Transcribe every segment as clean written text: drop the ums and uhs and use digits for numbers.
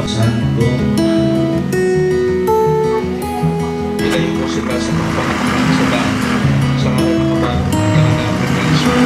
Santo. Ilayo po sila sa pagpapakita sa daan sa mga kapag-kalanapan ng Iso.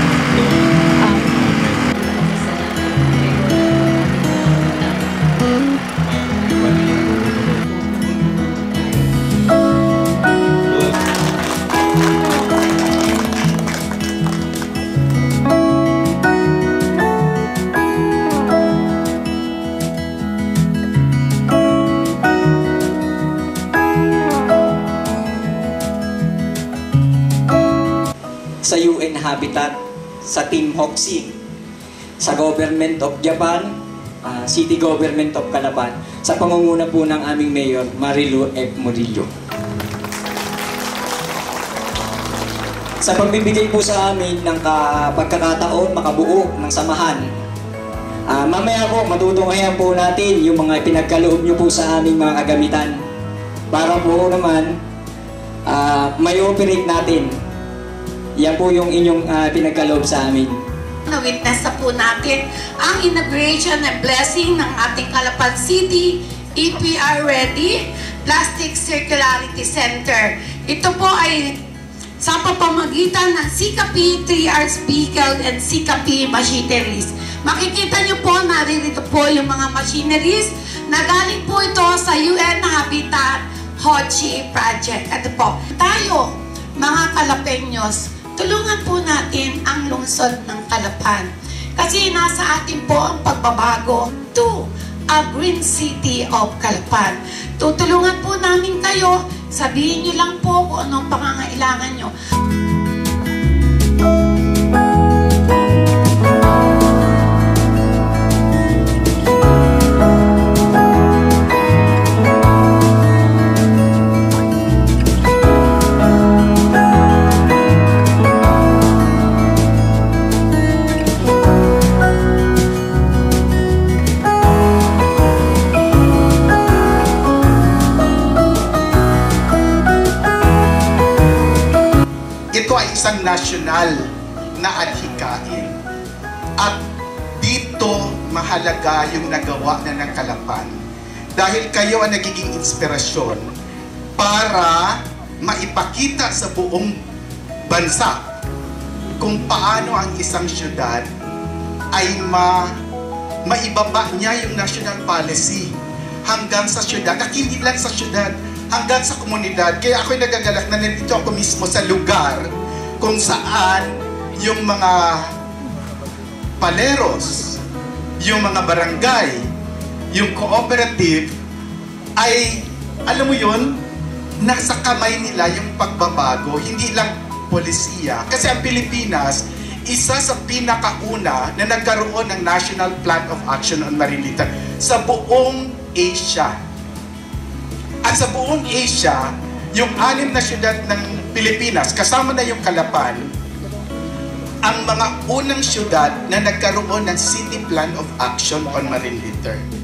Sa UN Habitat, sa Team Hoxie, sa Government of Japan, City Government of Calapan, sa pangunguna po ng aming Mayor, Marilu F. Murillo. Sa pagbibigay po sa amin ng pagkakataon makabuo ng samahan, mamaya po matutunghayan po natin yung mga pinagkaloob nyo po sa aming mga kagamitan para po naman may operate natin. Yan po yung inyong pinagkaloob sa amin. Na-witness na po natin ang inauguration and blessing ng ating Calapan City EPR Ready Plastic Circularity Center. Ito po ay sa pamamagitan ng CKP 3Rs Vehicle and CKP Machineries. Makikita nyo po, naririto po yung mga machineries na galing po ito sa UN Habitat Hoxie Project. Ito po, tayo mga Calapeños, tulungan po natin ang lungsod ng Calapan. Kasi nasa atin po ang pagbabago to a Green City of Calapan. Tutulungan po namin kayo. Sabihin nyo lang po kung anong pangangailangan nyo. Ito ay isang nasyonal na adhikain at dito mahalaga yung nagawa na ng Calapan dahil kayo ang nagiging inspirasyon para maipakita sa buong bansa kung paano ang isang syudad ay maibaba niya yung national policy hanggang sa syudad at hindi lang sa syudad, hanggang sa komunidad. Kaya ako'y nagagalak na nandito ako mismo sa lugar kung saan yung mga paleros, yung mga barangay, yung cooperative ay, alam mo yun, nasa kamay nila yung pagbabago, hindi lang polisiya. Kasi ang Pilipinas, isa sa pinakauna na nagkaroon ng National Plan of Action on Marine Litter sa buong Asia. At sa buong Asia, yung 6 na syudad ng Pilipinas, kasama na yung Calapan, ang mga unang syudad na nagkaroon ng City Plan of Action on Marine Litter.